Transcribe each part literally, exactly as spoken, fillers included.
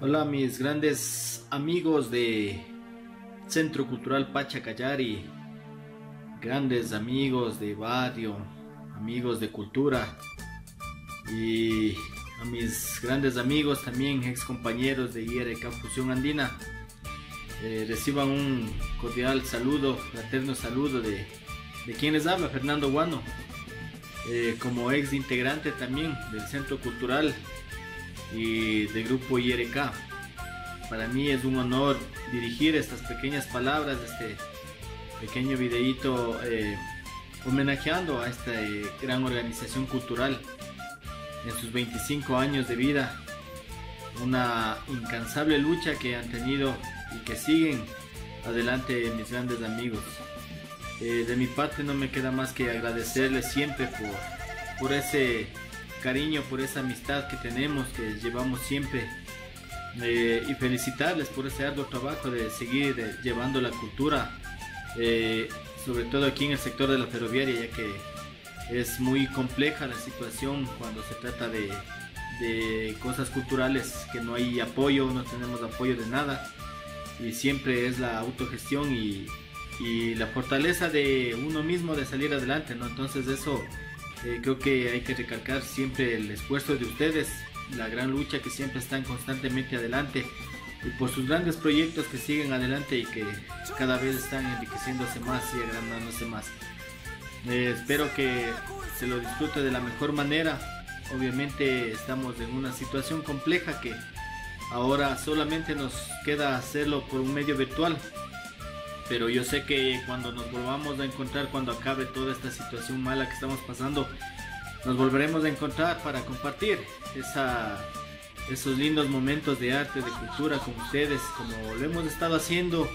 Hola mis grandes amigos de Centro Cultural Pachacallari, grandes amigos de barrio, amigos de cultura, y a mis grandes amigos también, ex compañeros de I R K Fusión Andina. Eh, reciban un cordial saludo, fraterno saludo de, de quien les habla, Fernando Guano, eh, como ex integrante también del Centro Cultural y del grupo I R K. Para mí es un honor dirigir estas pequeñas palabras, este pequeño videíto eh, homenajeando a esta eh, gran organización cultural en sus veinticinco años de vida, una incansable lucha que han tenido y que siguen adelante mis grandes amigos. Eh, de mi parte no me queda más que agradecerles siempre por, por ese cariño, por esa amistad que tenemos, que llevamos siempre, eh, y felicitarles por ese arduo trabajo de seguir eh, llevando la cultura, eh, sobre todo aquí en el sector de la ferroviaria, ya que es muy compleja la situación cuando se trata de, de cosas culturales, que no hay apoyo, no tenemos apoyo de nada, y siempre es la autogestión y, y la fortaleza de uno mismo de salir adelante, ¿no? Entonces eso eh, creo que hay que recalcar siempre el esfuerzo de ustedes, la gran lucha que siempre están constantemente adelante, y por sus grandes proyectos que siguen adelante y que cada vez están enriqueciéndose más y agrandándose más. Eh, espero que se lo disfrute de la mejor manera. Obviamente estamos en una situación compleja que ahora solamente nos queda hacerlo por un medio virtual, pero yo sé que cuando nos volvamos a encontrar, cuando acabe toda esta situación mala que estamos pasando, nos volveremos a encontrar para compartir esa, esos lindos momentos de arte, de cultura con ustedes, como lo hemos estado haciendo.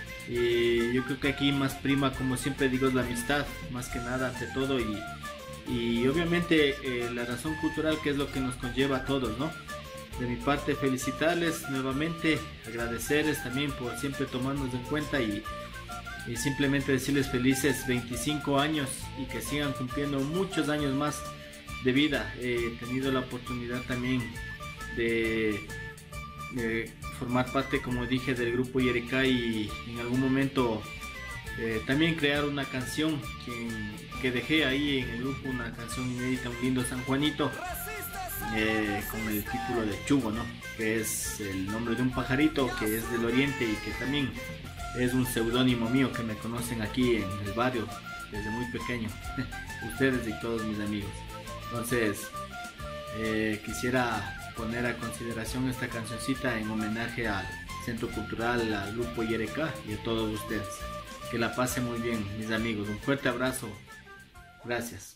Y yo creo que aquí más prima, como siempre digo, es la amistad, más que nada ante todo, y, y obviamente eh, la razón cultural, que es lo que nos conlleva a todos, ¿no? De mi parte, felicitarles nuevamente, agradecerles también por siempre tomarnos en cuenta, y, y simplemente decirles felices veinticinco años y que sigan cumpliendo muchos años más de vida. He tenido la oportunidad también de, de formar parte, como dije, del grupo I R K, y en algún momento eh, también crear una canción que, que dejé ahí en el grupo, una canción inédita, un lindo San Juanito, eh, con el título de Chugo, ¿no? Que es el nombre de un pajarito que es del oriente y que también es un seudónimo mío, que me conocen aquí en el barrio desde muy pequeño, ustedes y todos mis amigos. Entonces eh, quisiera poner a consideración esta cancioncita en homenaje al Centro Cultural, al grupo I R K y a todos ustedes. Que la pasen muy bien, mis amigos. Un fuerte abrazo. Gracias.